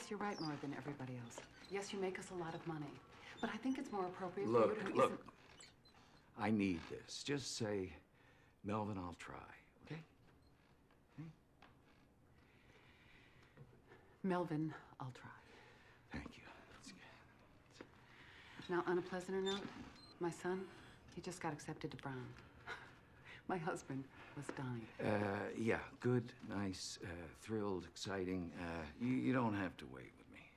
you're right more than everybody else. Yes, you make us a lot of money. But I think it's more appropriate Look, for you to... look. I need this. Just say, Melvin, I'll try, okay? Okay? Melvin, I'll try. Thank you. Now, on a pleasanter note, my son, he just got accepted to Brown. My husband was dying. Yeah, good, nice, thrilled, exciting. You don't have to wait with me.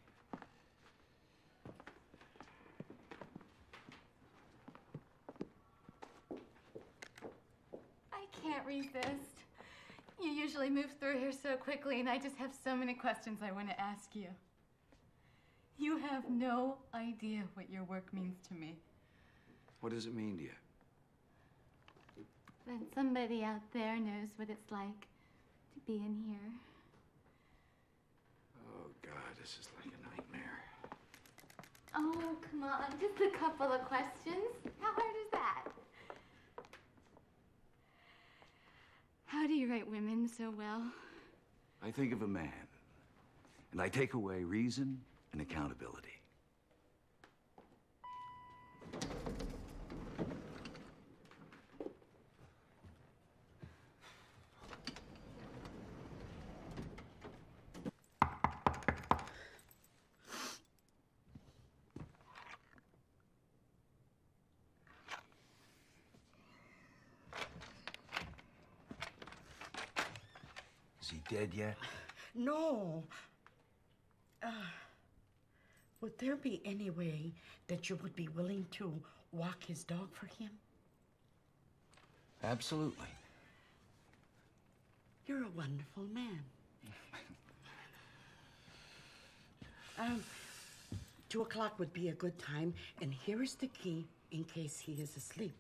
I can't resist. You usually move through here so quickly, and I just have so many questions I want to ask you. You have no idea what your work means to me. What does it mean to you? That somebody out there knows what it's like to be in here. Oh, God, this is like a nightmare. Oh, come on, just a couple of questions. How hard is that? How do you write women so well? I think of a man, and I take away reason and accountability. Is he dead yet? No. Would there be any way that you would be willing to walk his dog for him? Absolutely. You're a wonderful man. 2 o'clock would be a good time, and here is the key in case he is asleep.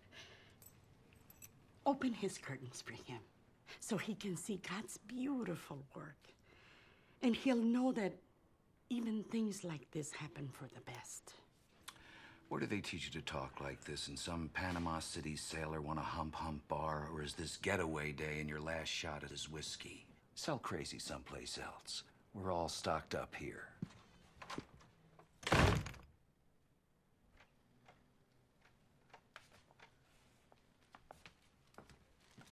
Open his curtains for him so he can see God's beautiful work. And he'll know that even things like this happen for the best. Where do they teach you to talk like this? In some Panama City sailor want a hump bar? Or is this getaway day and your last shot at his whiskey? Sell crazy someplace else. We're all stocked up here.